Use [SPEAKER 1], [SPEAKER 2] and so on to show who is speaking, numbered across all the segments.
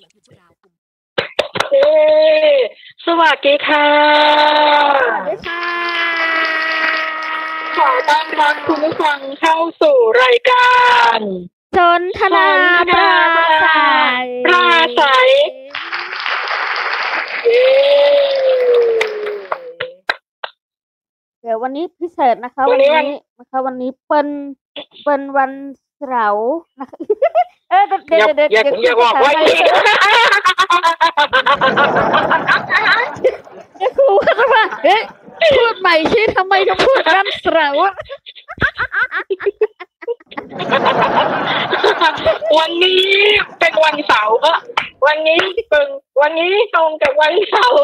[SPEAKER 1] เย้สวัสดีค่ะ
[SPEAKER 2] สวัสดีค่ะ
[SPEAKER 1] ขอต้อนรับคุณผู้ฟังเข้าสู่รายการ
[SPEAKER 2] สนทนาปราศัย
[SPEAKER 1] เย้
[SPEAKER 2] เดี๋ยววันนี้พิเศษนะคะวันนี้เป็นวันเสาร์นะคะเดี๋ยว
[SPEAKER 1] อย่าบอกว่า
[SPEAKER 2] ครูเขาจะว่าพูดใหม่สิทำไมต้องพูดวันเสาร์
[SPEAKER 1] วันนี้เป็นวันเสาร์ก็วันนี้ตรงกับวันเสาร์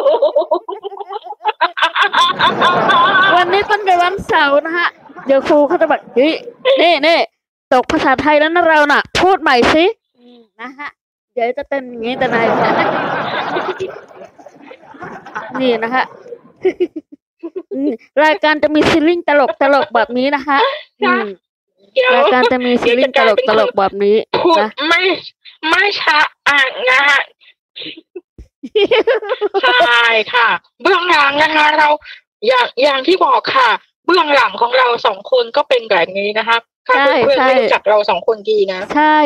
[SPEAKER 2] วันนี้เป็นวันเสาร์นะฮะเดี๋ยวครูเขาจะบอกนี่ตกภาษาไทยแล้วนะเราน่ะพูดใหม่สินะฮะเดี๋ยวจะเป็นอย่างนี้แต่ไหนนี่นะฮะรายการจะมีซีรีส์ตลกแบบนี้นะคะรายการจะมีซีรีส์ตลกแบบนี้
[SPEAKER 1] นะไม่ช้านะฮะใช่ค่ะเบื้องหลังนะคะเราอย่างที่บอกค่ะเบื้องหลังของเราสองคนก็เป็นแบบนี้นะคะถ้าเพื่อนไม่รู้จักเราสองคนดีนะ
[SPEAKER 2] ใช่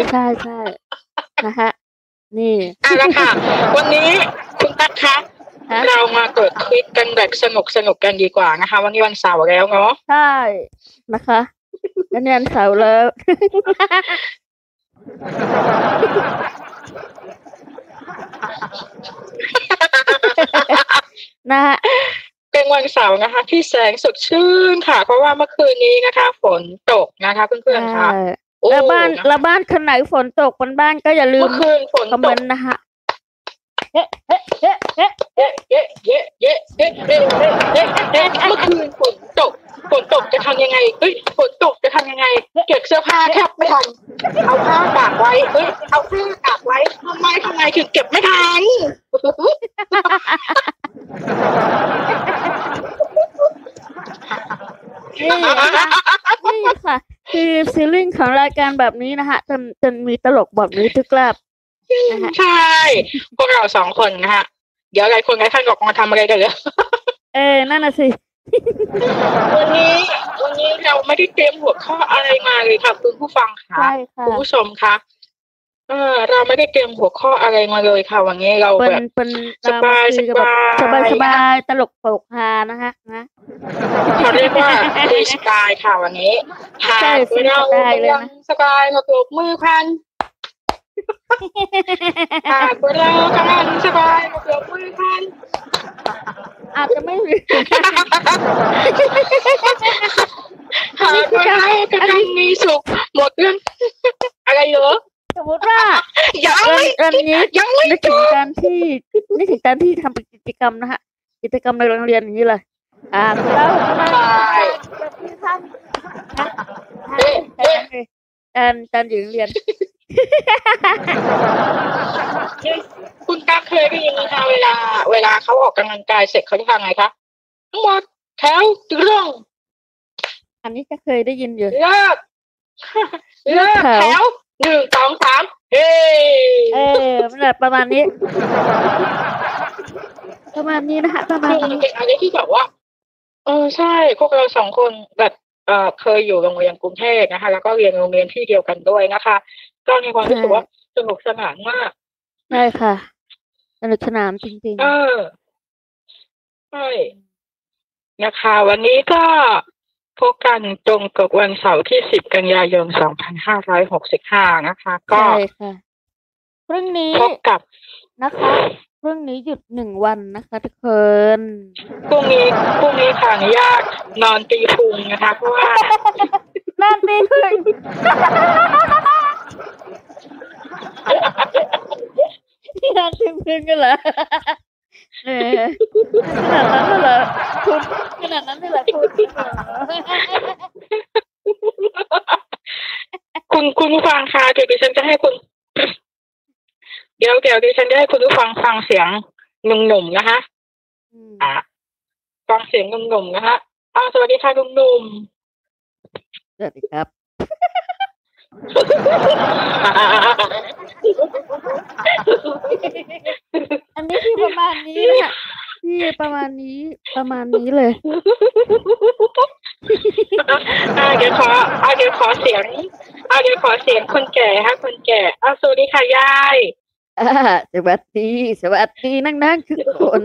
[SPEAKER 2] นะคะนี่
[SPEAKER 1] แล้วค่ะวันนี้คุณตั๊กคะเรามาเกิดคลิปกันแบบสนุกกันดีกว่านะคะวันนี้วันเสาร์แล้วเนาะ
[SPEAKER 2] ใช่นะคะวันนี้วันเสาร์แล้วนะฮะ
[SPEAKER 1] เป็นวันเสาร์นะคะที่แสงสดชื่นค่ะเพราะว่าเมื่อคืนนี้นะคะฝนตกนะคะเพื่อนๆค่ะ
[SPEAKER 2] แล้วบ้านคนไหนฝนตกบนบ้านก็อย่าลืม
[SPEAKER 1] คอมเมนต์
[SPEAKER 2] นะคะ
[SPEAKER 1] เมื่อคืนฝนตกจะทำยังไงฝนตกจะทำยังไงเก็บเสื้อผ้าแทบไม่ทันเอาผ้าตากไว้เอาผ้าตากไว้ทำไมถึงเก็บไม่ทัน
[SPEAKER 2] นี่ค่ะคือซีรีส์ของรายการแบบนี้นะคะจะมีตลกแบบนี้ทุกรอบ
[SPEAKER 1] ใช่พวกเราสองคนนะคะเดี๋ยวหลายคนออกมาทำอะไรกันเลย
[SPEAKER 2] นั่นน่ะสิ
[SPEAKER 1] วันนี้เราไม่ได้เตรียมหัวข้ออะไรมาเลยค่ะคุณผู้ฟังค่ะคุณผู้ชมค่ะเราไม่ได้เตรียมหัวข้ออะไรมาเลยค่ะวันนี้เราแบบสบาย
[SPEAKER 2] ตลกโปกฮานะคะนะ
[SPEAKER 1] เขาเรียกว่าฟรีสไตล์ค่ะวันนี้
[SPEAKER 2] หาก
[SPEAKER 1] เราสบายมาปรบมือพันหากเรากำลังสบายมาปรบมือพัน
[SPEAKER 2] อาจจะไม่มี
[SPEAKER 1] หากเรากำลังมีสุขหมดเรื่องอะไรเยอะ
[SPEAKER 2] สมมติว่าวันนี้นึกถึงการที่ทำกิจกรรมนะฮะกิจกรรมในโรงเรียนอย่างนี้เลยเราตอนอยู่โรงเรียน
[SPEAKER 1] คุณตาเคยได้ยินไหมคะเวลาเขาออกกำลังกายเสร็จเขาจะทำไงคะทั้งหมดแถวตรง
[SPEAKER 2] อันนี้ก็เคยได้ยินอยู่
[SPEAKER 1] เลิกแถว1 2 3
[SPEAKER 2] มันแบบประมาณนี้นะคะประมาณนี้
[SPEAKER 1] เป็นอะไรที่แบบว่าใช่พวกเราสองคนแบบเคยอยู่โรงเรียนกรุงเทพนะคะแล้วก็เรียนโรงเรียนที่เดียวกันด้วยนะคะก็มีความรู้สึกว่าสนุกสนานมาก
[SPEAKER 2] ใช่ค่ะสนุกสนานจริงๆ
[SPEAKER 1] ใช่นะคะวันนี้ก็พบกันตรงกับวันเสาร์ที่10 กันยายน 2565นะคะก็
[SPEAKER 2] ใช่ค่ะพรุ่งนี้
[SPEAKER 1] พบกับ
[SPEAKER 2] นะคะพรุ่งนี้หยุด1 วันนะคะทุกคน
[SPEAKER 1] พรุ่งนี้ขออนุญาตนอนตีพุงนะคะเพราะว่าน
[SPEAKER 2] อนตีพุงที่นอนตีพุงกันเหรอขนาดนั้นเลยเหรอ
[SPEAKER 1] คุณผู้ฟังคะเดี๋ยวดิฉันจะให้คุณเดี๋ยวดิฉันจะให้คุณผู้ฟังฟังเสียงหนุ่มๆนะคะฟังเสียงหนุ่มๆนะคะสวัสดีค่ะหนุ่ม
[SPEAKER 2] ๆสวัสดีครับอันนี้คือประมาณนี้นะที่ประมาณนี้เลย
[SPEAKER 1] เดี๋ยวขอเสียงคนแก่ค่ะคนแก่สวัสดีค่ะยาย
[SPEAKER 2] สวัสดีนั่งทุกคน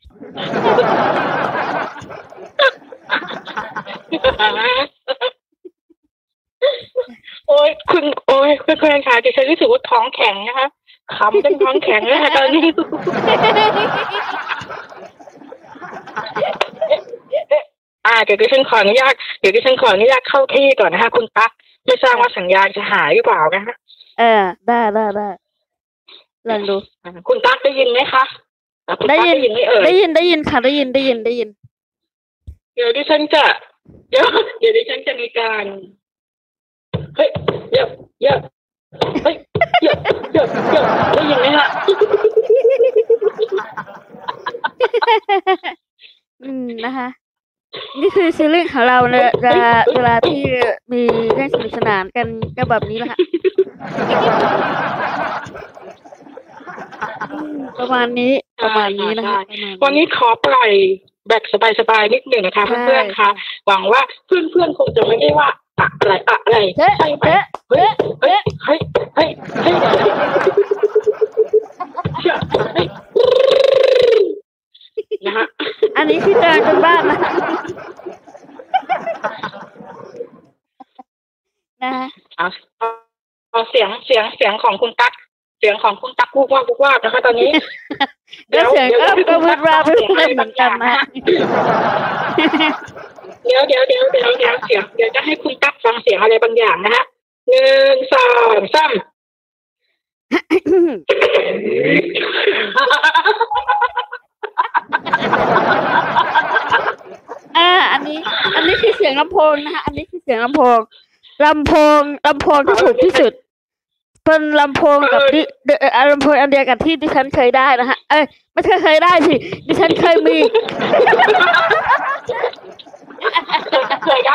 [SPEAKER 1] โอ้ยเพื่อนค่ะดิฉันรู้สึกว่าท้องแข็งนะคะขำจนท้องแข็งแล้วค่ะตอนนี้เดี๋ยวดิฉันขออนุญาตเข้าที่ก่อนนะคะคุณตั๊กไม่ทราบว่าสัญญาณจะหายหรือเปล่านะคะ
[SPEAKER 2] ได้ลองดู
[SPEAKER 1] คุณตั๊กได้ยินไหมคะ
[SPEAKER 2] ได้ยินไม่เอ่ยได้ยินค่ะได้ยิน
[SPEAKER 1] เดี๋ยวดิฉันจะมีการเฮ้ยเยอะเฮ้ยเยอะได้ยินไหมคะ
[SPEAKER 2] นะคะนี่คือซีรีส์ของเราเนี่ยเวลาที่มีเรื่องสนุกสนานกันก็แบบนี้แหละค่ะประมาณนี้นะคะ
[SPEAKER 1] วันนี้ขอปล่อยแบบสบายๆนิดหนึ่งนะคะเพื่อนๆค่ะหวังว่าเพื่อนๆคงจะไม่ได้ว่าอะไรใช่ไหมเฮ้ยนะคะ
[SPEAKER 2] อันนี้ที่เจอกันบ้านนะ
[SPEAKER 1] เอาเสียงของคุณตั๊กพูดว่านะคะตอนนี้
[SPEAKER 2] เดี๋ยวเสียงก็พูดว่าเหมือนกันนะ
[SPEAKER 1] เดี๋ยวเสียงเดี๋ยวจะให้คุณตั๊กฟังเสียงอะไรบางอย่างนะฮะ1 2 3
[SPEAKER 2] อันนี้คือเสียงลำโพงนะคะอันนี้คือเสียงลำโพงที่ถูกที่สุดเป็นลำโพงกับลำโพงอันเดียวกันที่ดิฉันเคยได้นะฮะไม่เคยได้สิดิฉันเคยมี
[SPEAKER 1] ได้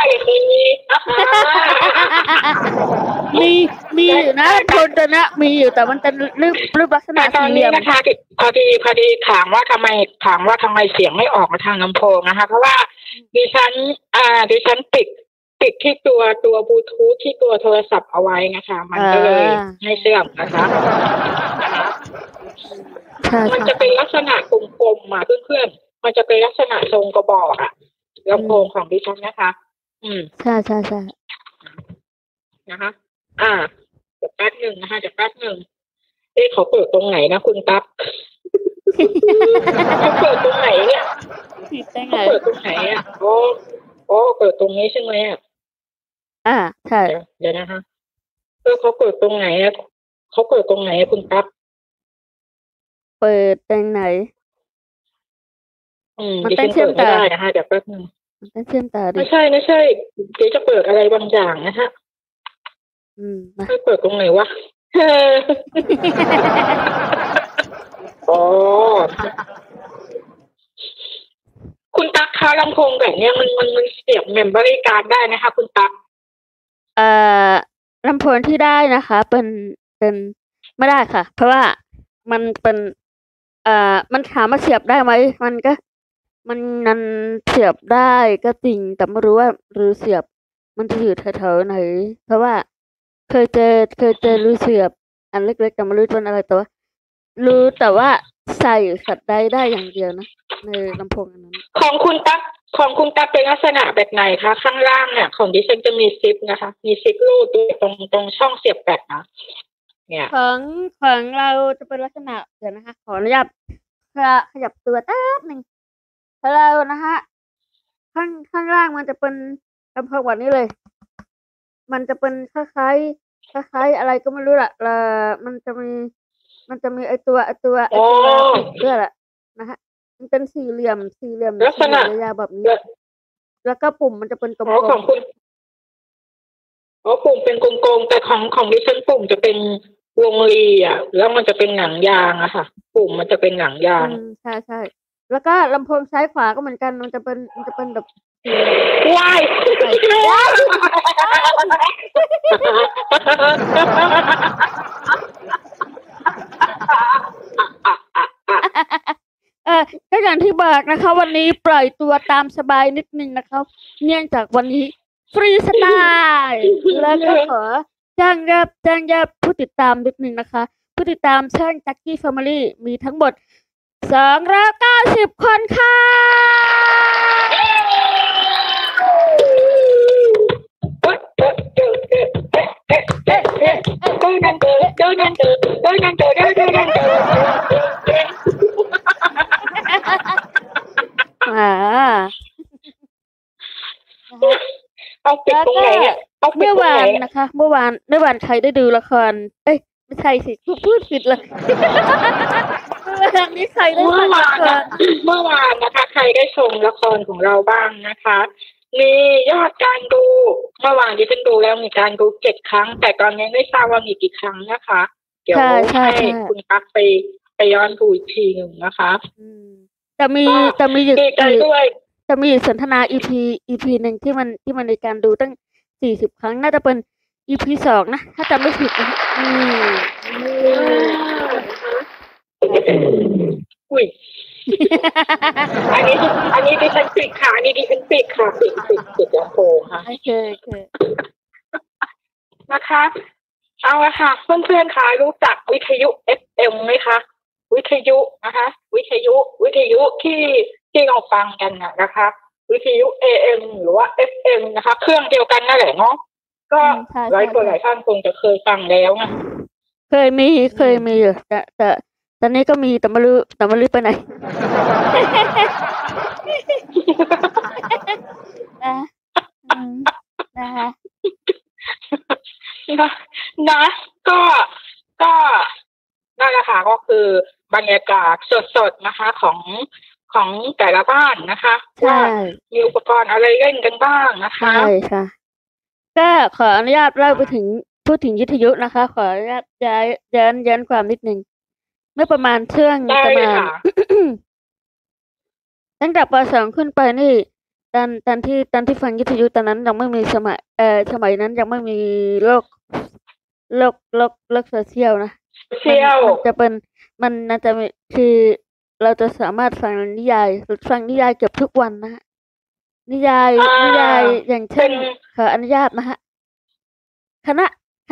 [SPEAKER 2] มีอยู่นะโทนตัวนี้มีอยู่แต่มันเป็นรูปลักษณะสี่เหลี่ยม
[SPEAKER 1] นะคะพอดีถามว่าทำไมเสียงไม่ออกมาทางลำโพงนะคะเพราะว่าดิฉันปิดที่ตัวบลูทูธที่ตัวโทรศัพท์เอาไว้นะคะมันก็เลยไม่เชื่อมนะคะมันจะเป็นลักษณะกลมๆมาเพื่อนๆมันจะเป็นลักษณะทรงกระบอกลำโพงของดิฉันนะคะ
[SPEAKER 2] ใช่
[SPEAKER 1] นะคะเดี๋ยวแป๊บหนึ่งนะคะเขาเปิดตรงไหนนะคุณตั๊กเขาเปิดตรงไหนเนี่ยเขาเปิดตรงไหนโอ้เปิดตรงนี้ใช่ไหม
[SPEAKER 2] ใช่
[SPEAKER 1] เดี๋ยวนะคะเขาเปิดตรงไหนคุณตั๊ก
[SPEAKER 2] เปิดตรงไหน
[SPEAKER 1] มันเต้นเชื่อมต่อได้นะคะเดี๋ยวแป๊บนึง
[SPEAKER 2] มันเต้นเชื่อมต่อดิ
[SPEAKER 1] ไม่ใช่เดี๋ยวจะเปิดอะไรบางอย่างนะคะไม่เปิดตรงไหนวะอ๋อคุณตั๊กคะลำโพงแบบนี้มันเสียบเมมโมรี่การ์ดได้นะคะคุณตั๊ก
[SPEAKER 2] ลำโพงที่ได้นะคะเป็นไม่ได้ค่ะเพราะว่ามันเป็นมันถามว่าเสียบได้ไหมมันเสียบได้ก็จริงแต่ไม่รู้ว่ารูเสียบมันจะอยู่แถวๆไหนเพราะว่าเคยเจอรูเสียบอันเล็กๆแต่ไม่รู้เป็นอะไรแต่ว่ารู้แต่ว่าใส่สัตว์ได้อย่างเดียวนะในลำโพงอันนั้น
[SPEAKER 1] ของคุณตั๊กเป็นลักษณะแบบไหนคะข้างล่างเนี่ยของดิฉันจะมีซิปนะคะมีซิปรูดตรงช่องเสียบแบตนะเนี่ย
[SPEAKER 2] ของเราจะเป็นลักษณะเดี๋ยวนะคะขออนุญาตขยับตัวแป๊บนึงเรานะคะข้างล่างมันจะเป็นลำโพงแบบนี้เลยมันจะเป็นคล้ายอะไรก็ไม่รู้ล่ะมันจะมีไอตัวเพื่อละนะฮะมันเป็นสี่เหลี่ยม
[SPEAKER 1] ลักษณะ
[SPEAKER 2] ยาวแบบนี้แล้วก็ปุ่มมันจะเป็นกลม
[SPEAKER 1] ๆของคุณปุ่มเป็นกลมๆแต่ของดิฉันปุ่มจะเป็นวงรีแล้วมันจะเป็นหนังยางอะค่ะปุ่มมันจะเป็นหนังยาง
[SPEAKER 2] ใช่แล้วก็ลำโพงซ้ายขวาก็เหมือนกันมันจะเป็นแบบ
[SPEAKER 1] ว้าย
[SPEAKER 2] ก็อย่างที่บอกนะคะวันนี้ปล่อยตัวตามสบายนิดนึงนะคะเนื่องจากวันนี้ฟรีสไตล์แล้วก็ขอแจ้งยอดผู้ติดตามนิดนึงนะคะผู้ติดตามช่องจักกี้แฟมิลี่มีทั้งหมด290 คนค่ะ
[SPEAKER 1] เอาปิดตรงไหนเนี่ย
[SPEAKER 2] เมื่อวานนะคะเมื่อวานใครได้ดูละครไม่ใช่สิพูดผิดเลยเมื่อวานนี้ใครได้ดูละคร
[SPEAKER 1] เมื่อวานนะคะใครได้ชมละครของเราบ้างนะคะมียอดการดูเมื่อวานที่ฉันดูแล้วมีการดู7 ครั้งแต่ตอนนี้ไม่ทราบว่ามีกี่ครั้งนะคะเดี๋ยวให้คุณตั๊กไปย้อนดูอีกทีหนึ่งนะคะ
[SPEAKER 2] จะมีอยู่
[SPEAKER 1] ด้วย
[SPEAKER 2] จะมีสนทนา EP หนึ่งที่มันในการดูตั้ง40 ครั้งน่าจะเป็น EP 2นะถ้าจำไม่ผิดนะ
[SPEAKER 1] อุ้ยอันนี้ดิฉันปิดค่ะปิดลำโพงค่ะ
[SPEAKER 2] โอเค
[SPEAKER 1] นะคะเอาละค่ะเพื่อนๆค่ะรู้จักวิทยุ FM ไหมคะวิทยุนะคะวิทยุที่เราฟังกันนะคะวิทยุ AM หรือว่า FM นะคะเครื่องเดียวกันนั่นแหละเนาะก็หลายท่านคงจะเคยฟังแล้วนะ
[SPEAKER 2] เคยมีอยู่แต่ตอนนี้ก็มีแต่ไม่รู้ไปไหนนะคะ
[SPEAKER 1] นะก็นั่นแหละค่ะก็คือบรรยากาศสดๆนะคะของแต่ละบ้านนะคะว่ามีอุปกรณ์อะไรเล่นกันบ้างนะคะ
[SPEAKER 2] ใช่ค่ะก็ขออนุญาตเล่าไปถึงพูดถึงวิทยุนะคะขออนุญาตย้อนความนิดนึงเมื่อประมาณช่วงประมาณตั้งแต่ป.2 ขึ้นไปนี่ตอนที่ฟังวิทยุตอนนั้นยังไม่มีสมัยนั้นยังไม่มีโลกโซเชียลนะจะเป็นมันน่าจะคือเราจะสามารถฟังนิยายเกือบทุกวันนะฮะนิยายอย่างเช่นขออนุญาตนะฮะคณะ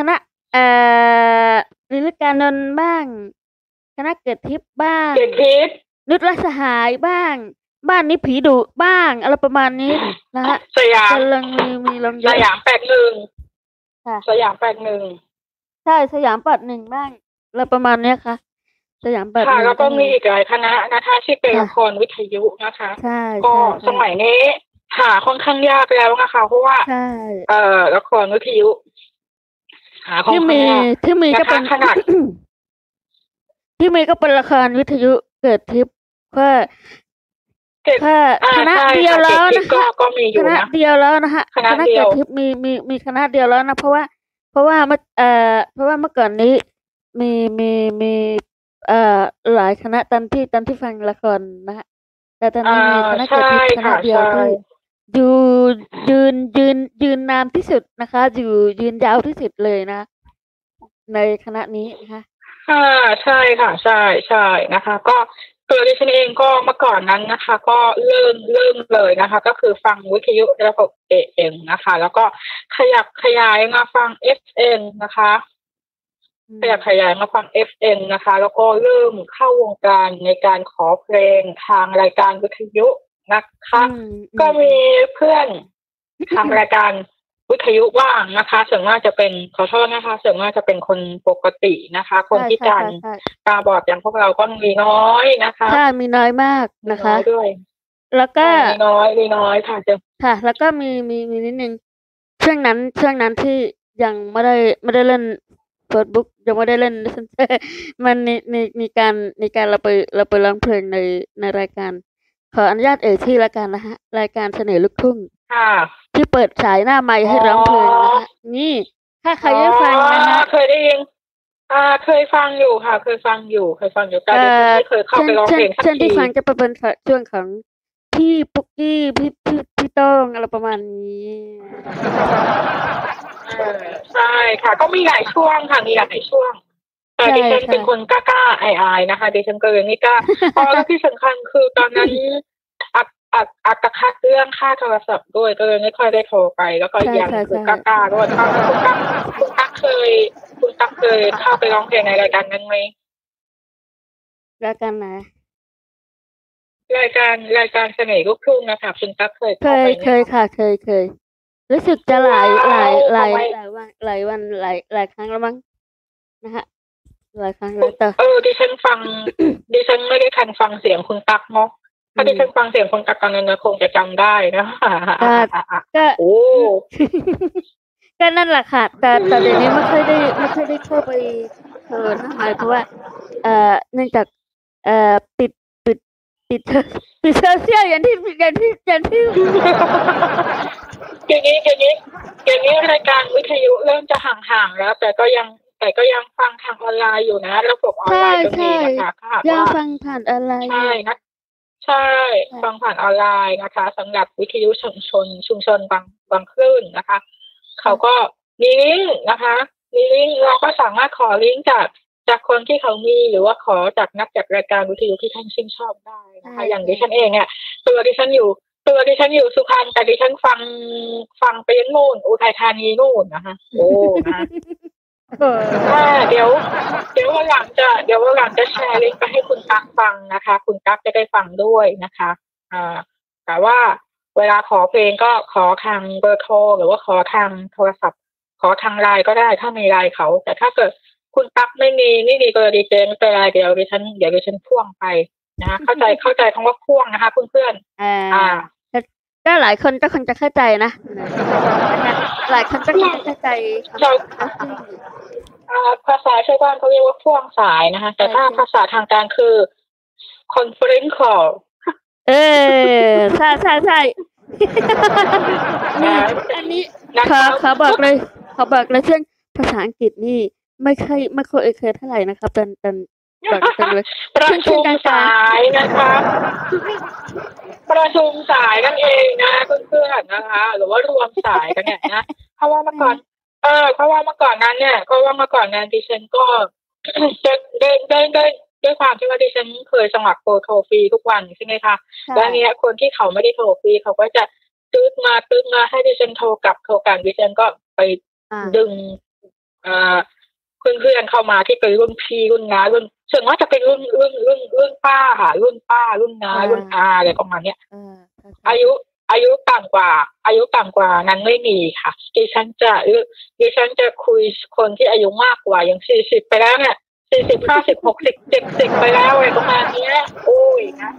[SPEAKER 2] ฤดูกาลนนท์บ้างคณะเกิดทิพย์บ้างนุชรัสหายบ้างบ้านนี้ผีดุบ้างอะไรประมาณนี้นะฮะ
[SPEAKER 1] สยาม
[SPEAKER 2] กำลังมีลง
[SPEAKER 1] สยาม81ค่ะสยาม81
[SPEAKER 2] ใช่สยาม81บ้างอะไรประมาณนี้ค่ะสยาม81
[SPEAKER 1] ค่ะแล้วก็มีอีกหลายคณะนะคะที่เป็นละครวิทยุนะคะก็สมัยนี้หาค่อนข้างยากแล้วนะคะเพราะว่าละครวิทยุหา
[SPEAKER 2] ที่มีก็เป็น
[SPEAKER 1] ขนาด
[SPEAKER 2] ที่มีก็เป็นละครวิทยุเกิดทิพย์คณะเดียวแล้วนะคะคณะเดียวแล้วนะคะคณะเกิดทิพย์มีคณะเดียวแล้วนะเพราะว่าเมื่อก่อนนี้มีหลายคณะตอนที่ฟังละครนะฮะแต่ตอนนี้มีคณะเกิดทิพย์คณะเดียวที่ยืนนานที่สุดนะคะยืนยาวที่สุดเลยนะในคณะนี้นะคะ
[SPEAKER 1] ใช่ค่ะใช่นะคะก็ตัวดิฉันเองก็เมื่อก่อนนั้นนะคะก็เริ่มเลยนะคะก็คือฟังวิทยุระบบ AM นะคะแล้วก็ขยายมาฟัง FM นะคะขยายมาฟัง FM นะคะแล้วก็เริ่มเข้าวงการในการขอเพลงทางรายการวิทยุนะคะก็มีเพื่อนทางรายการวิทยุบ้างนะคะส่วนมากจะเป็นขอโทษนะคะส่วนมากจะเป็นคนปกตินะคะคนพิการตาบอดอย่างพวกเราก็มีน้อยนะคะ
[SPEAKER 2] ใช่มีน้อยมากนะคะ
[SPEAKER 1] ด้วย
[SPEAKER 2] แล้วก็
[SPEAKER 1] มีน้อยค่ะ
[SPEAKER 2] ค่ะแล้วก็มีนิดนึงช่วงนั้นที่ยังไม่ได้เล่น Facebook ยังไม่ได้เล่นมันมีการเราไปร้องเพลงในรายการขออนุญาตชื่อรายการนะฮะรายการเสน่ห์ลูกทุ่งที่เปิดฉายหน้าไมค์ให้ร้องเพลงนะฮะนี่ถ้าใครได้ฟังนะฮะ
[SPEAKER 1] เคยได้ยินเคยฟังอยู่ค่ะเคยฟังอยู่แต่ดิฉันไม่เคยเข้าไปร้องเพลงสักที
[SPEAKER 2] ที่ฟังจะเป็นช่วงของพี่ปุ๊กกี้พี่โต้งอะไรประมาณนี้
[SPEAKER 1] ใช่ค่ะก็มีหลายช่วงค่ะมีหลายช่วงแต่ดิฉันเป็นคนกล้าอายนะคะดิฉันก็เลยไม่กล้าแล้วที่สำคัญคือตอนนั้นอัตคัดเรื่องค่าโทรศัพท์ด้วยก็เลยไม่ค่อยได้โทรไปแล้วก็ยังคือกล้าด้วยตอนนั้นคุณตั๊กเคยเข้าไปร้องเพลงในรายการนั้นไหม
[SPEAKER 2] รายการไหน
[SPEAKER 1] รายการเสน่ห์ลูกทุ่งนะคะคุณตั๊กเคย
[SPEAKER 2] เคยค่ะเคยรู้สึกจะหลายวันหลายครั้งแล้วมั้งนะฮะหลายครั้งแล้วแต่
[SPEAKER 1] ดิฉันไม่ได้ทันฟังเสียงคุณตั๊กเนาะถ้าดิฉันฟังเสียงคุณตั๊กตอนนั้นคงจะจำได้นะ
[SPEAKER 2] ก็โอ้ก็นั่นแหละค่ะแต่เดี๋ยวนี้ไม่ค่อยได้เข้าไปนะเพราะว่าเนื่องจากปิดโซเชียลอย่างที่
[SPEAKER 1] อย่างนี้รายการวิทยุเริ่มจะห่างๆแล้วแต่ก็ยังฟังทางออนไลน์อยู่นะระบบออนไลน์ก็มีนะคะ
[SPEAKER 2] ยังฟังผ่านออนไลน์
[SPEAKER 1] ใช่นะใช่ฟังผ่านออนไลน์นะคะสำหรับวิทยุชุมชนบางคลื่นนะคะเขาก็มีลิงก์นะคะมีลิงก์เราก็สามารถขอลิงก์จากคนที่เขามีหรือว่าขอจากนักจัดรายการวิทยุที่ท่านชื่นชอบได้นะคะอย่างดิฉันเองเนี่ยตัวดิฉันอยู่สุพรรณแต่ดิฉันฟังไปยังนู่นอุทัยธานีนู่นนะคะโอ้นะเดี๋ยววันหลังจะแชร์ลิงก์ไปให้คุณตั๊กฟังนะคะคุณตั๊กจะได้ฟังด้วยนะคะแต่ว่าเวลาขอเพลงก็ขอทางเบอร์โทรหรือว่าขอทางโทรศัพท์ขอทางไลน์ก็ได้ถ้ามีไลน์เขาแต่ถ้าเกิดคุณตั๊กไม่มีเบอร์ดีเจไม่เป็นไรเดี๋ยวดิฉันพ่วงไปนะเข้าใจคำว่าพ่วงนะคะเพื่อน
[SPEAKER 2] ก็หลายคนก็คงจะเข้าใจนะหลายคนก็คงจะเข้าใจ
[SPEAKER 1] ภาษาชาวบ้านเขาเรียกว่าพ่วงสายนะคะแต่ถ้าภาษาทางการคือ conference call
[SPEAKER 2] ใช่อันนี้ขอบอกเลยเช่นภาษาอังกฤษนี่ไม่ค่อยเคยเท่าไหร่นะคะเป็นบอกเลย
[SPEAKER 1] ประชุมสายนะคะประชุมสายนั่นเองนะเพื่อนๆนะคะหรือว่ารวมสายกันเนี่ยนะเพราะว่าเมื่อก่อนนั้นดิฉันก็จะด้วยความที่ว่าดิฉันเคยสมัครโทรฟรีทุกวันใช่ไหมคะแล้วเนี้ยคนที่เขาไม่ได้โทรฟรีเขาก็จะตึ๊ดมาให้ดิฉันโทรกลับดิฉันก็ไปดึงเพื่อนเข้ามาที่เป็นรุ่นพี่รุ่นน้ารุ่นส่วนมากจะเป็นรุ่นป้าค่ะรุ่นป้ารุ่นน้ารุ่นอาอะไรประมาณเนี้ยอายุต่ำกว่านั้นไม่มีค่ะดิฉันจะคุยคนที่อายุมากกว่าอย่าง40ไปแล้วเนี่ย40 50 60 70ไปแล้วอะไรประมาณนี้โอ้ยนะ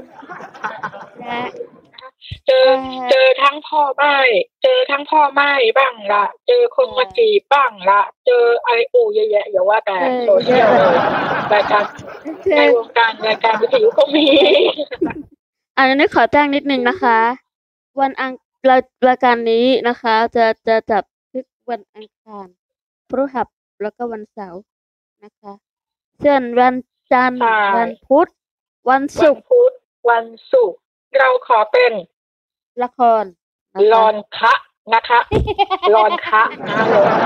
[SPEAKER 1] เจอทั้งพ่อแม่บ้างละเจอคนมาจีบบ้างละเจออะไรเยอะแยะอย่าว่าแต่โซเชียลเลยรายการในวงการรายการวิทยุก็มี
[SPEAKER 2] อันนี้ขอแจ้งนิดนึงนะคะรายการนี้นะคะจะจับทุกวันอังคารพฤหัสแล้วก็วันเสาร์นะคะส่วนวันจันทร์วันพุธวันศุกร์
[SPEAKER 1] เราขอเป็น
[SPEAKER 2] ละคร
[SPEAKER 1] ลอนคะนะคะลอนคะนะ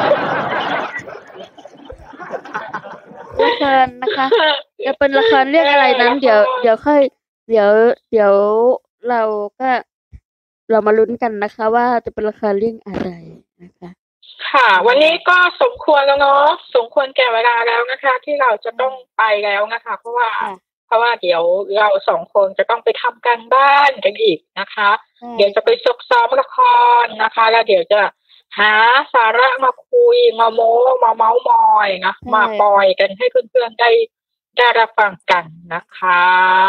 [SPEAKER 2] ละครนะคะจะเป็นละครเรื่องอะไรนั้นเดี๋ยวเรามาลุ้นกันนะคะว่าจะเป็นละครเรื่องอะไรนะคะ
[SPEAKER 1] ค่ะวันนี้ก็สมควรแล้วเนาะสมควรแก่เวลาแล้วนะคะที่เราจะต้องไปแล้วนะคะเพราะว่าเดี๋ยวเรา2คนจะต้องไปทำการบ้านกันอีกนะคะเดี๋ยวจะไปซักซ้อมละครนะคะแล้วเดี๋ยวจะหาสาระมาคุยมาโม้มาเม้ามอยนะมาปล่อยกันให้เพื่อนๆได้รับฟังกันนะคะ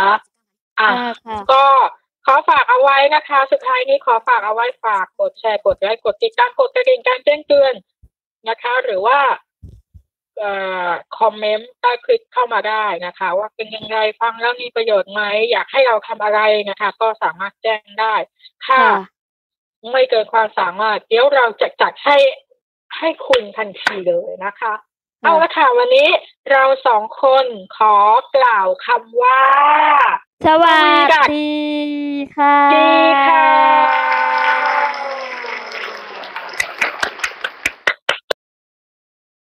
[SPEAKER 1] ก็ขอฝากเอาไว้นะคะสุดท้ายนี้ขอฝากเอาไว้ฝากกดแชร์กดไลค์กดติดตามกดกระดิ่งการแจ้งเตือนนะคะหรือว่าคอมเมนต์ใต้คลิปเข้ามาได้นะคะว่าเป็นยังไงฟังแล้วมีประโยชน์ไหมอยากให้เราทำอะไรนะคะก็สามารถแจ้งได้ถ้าไม่เกินความสามารถเดี๋ยวเราจะจัดให้คุณทันทีเลยนะคะเอาละค่ะวันนี้เราสองคนขอกล่าวคำว่า
[SPEAKER 2] สวัสดีค่ะ
[SPEAKER 1] ดีค่ะ